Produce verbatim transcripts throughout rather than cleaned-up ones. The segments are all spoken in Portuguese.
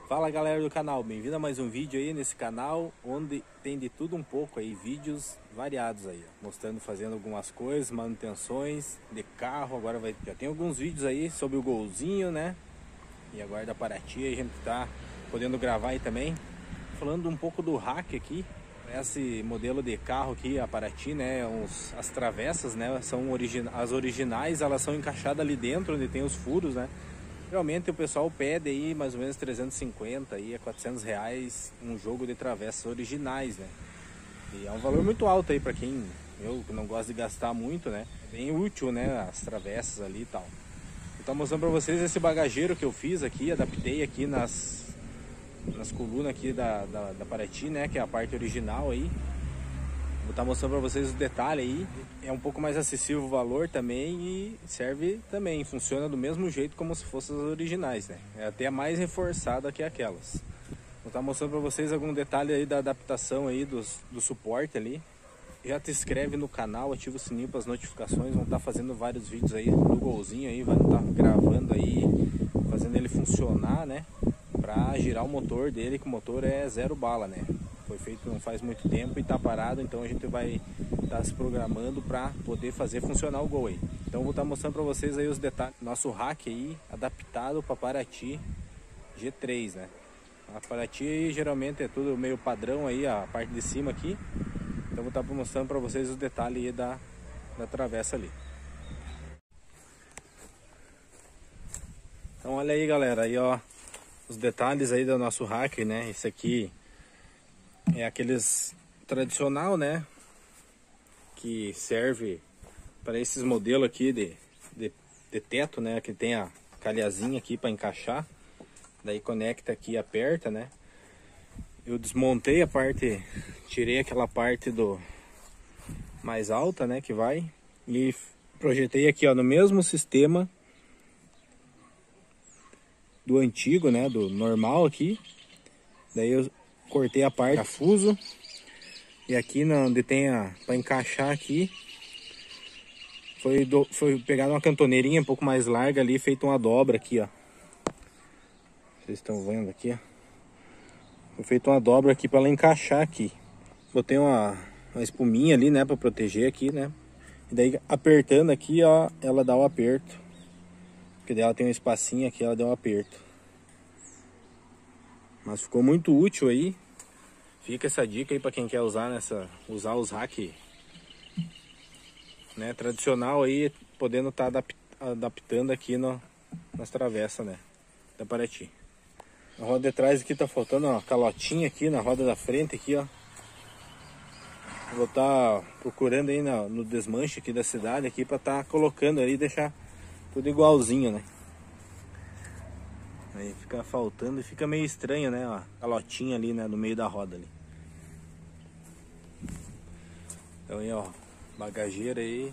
Fala galera do canal, bem-vindo a mais um vídeo aí nesse canal, onde tem de tudo um pouco aí, vídeos variados aí, ó, mostrando, fazendo algumas coisas, manutenções de carro. Agora vai, já tem alguns vídeos aí sobre o Golzinho, né? E agora da Paraty, a gente tá podendo gravar aí também. Falando um pouco do rack aqui, esse modelo de carro aqui, a Paraty, né? Os, as travessas, né? São origi as originais, elas são encaixadas ali dentro, onde tem os furos, né? Realmente o pessoal pede aí mais ou menos trezentos e cinquenta aí, a quatrocentos reais um jogo de travessas originais, né? E é um valor muito alto aí para quem, eu que não gosto de gastar muito, né? É bem útil, né? As travessas ali e tal. Eu tô mostrando para vocês esse bagageiro que eu fiz aqui, adaptei aqui nas, nas colunas aqui da, da, da Paraty, né? Que é a parte original aí. Vou estar mostrando para vocês os detalhes aí. É um pouco mais acessível o valor também e serve também, funciona do mesmo jeito como se fossem as originais, né? É até mais reforçada que aquelas. Vou estar mostrando para vocês algum detalhe aí da adaptação aí dos, do suporte ali. Já te inscreve no canal, ativa o sininho para as notificações. Vão estar fazendo vários vídeos aí do Golzinho aí, vai estar gravando aí, fazendo ele funcionar, né? Para girar o motor dele, que o motor é zero bala, né? Foi feito não faz muito tempo e tá parado, então a gente vai estar tá se programando para poder fazer funcionar o Gol aí. Então vou estar tá mostrando para vocês aí os detalhes. Nosso rack aí adaptado para Paraty G três, né? A Paraty aí, geralmente é tudo meio padrão aí, a parte de cima aqui. Então vou estar tá mostrando para vocês os detalhes aí da, da travessa ali. Então olha aí galera, aí ó, os detalhes aí do nosso rack, né? Esse aqui é aqueles tradicional, né, que serve para esses modelos aqui de, de, de teto, né, que tem a calhazinha aqui para encaixar, daí conecta aqui e aperta, né. Eu desmontei a parte, tirei aquela parte do mais alta, né, que vai, e projetei aqui, ó, no mesmo sistema do antigo, né, do normal aqui. Daí eu cortei a parte parafuso e aqui onde tem a para encaixar aqui foi do, foi pegado uma cantoneirinha um pouco mais larga ali, feito uma dobra aqui, ó. Vocês estão vendo aqui, ó. Foi feito uma dobra aqui para ela encaixar aqui. Botei uma, uma espuminha ali, né, para proteger aqui, né. E daí apertando aqui, ó, ela dá o aperto. Porque daí ela tem um espacinho aqui, ela deu um aperto. Mas ficou muito útil aí. Fica essa dica aí para quem quer usar nessa, usar os rack, né, tradicional aí, podendo estar tá adaptando aqui no, nas travessas, né, da Paraty. Na roda de trás aqui tá faltando uma calotinha aqui na roda da frente aqui, ó. Vou estar tá procurando aí no, no desmanche aqui da cidade aqui para estar tá colocando ali e deixar tudo igualzinho, né. Aí fica faltando e fica meio estranho, né, ó, a lotinha ali, né, no meio da roda ali. Então aí, ó, bagageira aí.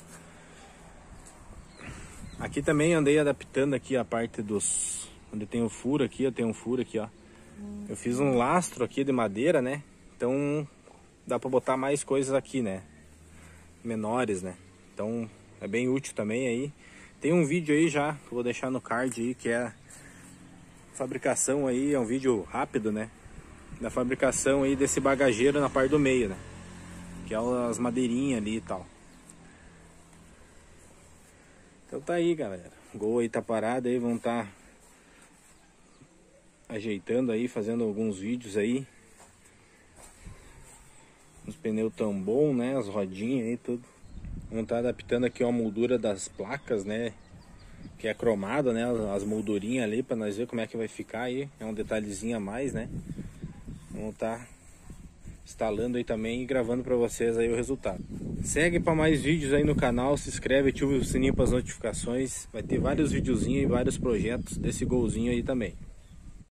Aqui também andei adaptando aqui a parte dos, onde tem o furo aqui, ó, tem um furo aqui, ó. Eu fiz um lastro aqui de madeira, né, então dá pra botar mais coisas aqui, né, menores, né. Então é bem útil também aí. Tem um vídeo aí já, que eu vou deixar no card aí, que é fabricação aí, é um vídeo rápido, né, da fabricação aí desse bagageiro na parte do meio, né, que é as madeirinhas ali e tal. Então tá aí galera, o Gol aí tá parado aí, vão tá ajeitando aí, fazendo alguns vídeos aí. Os pneus tão bom, né, as rodinhas aí tudo. Vão tá adaptando aqui uma moldura das placas, né, que é cromado, né, as moldurinhas ali, para nós ver como é que vai ficar aí. É um detalhezinho a mais, né. Vamos tá instalando aí também e gravando para vocês aí o resultado. Segue para mais vídeos aí no canal, se inscreve, ativa o sininho para as notificações. Vai ter vários videozinhos e vários projetos desse Golzinho aí também.